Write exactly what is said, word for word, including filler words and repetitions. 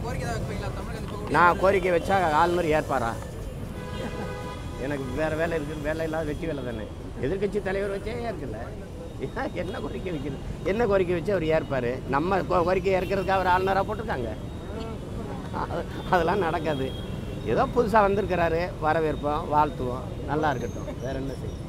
நான் கோரிக்கை வச்சா ஆளுநர் ஏற்பாரா? எனக்கு வேறு வேலை இருக்குது, வேலை இல்லாத வெற்றி வேலை தானே. எதிர்கட்சி தலைவர் வச்சே ஏற்கல, என்ன கோரிக்கை வைக்கிறது? என்ன கோரிக்கை வச்சு அவர் ஏற்பார்? நம்ம கோரிக்கை ஏற்கிறதுக்கு அவர் ஆளுநராக போட்டிருக்காங்க. அதெல்லாம் நடக்காது. ஏதோ புதுசாக வந்திருக்கிறாரு, வரவேற்போம், வாழ்த்துவோம், நல்லா இருக்கட்டும், வேறு என்ன செய்யும்.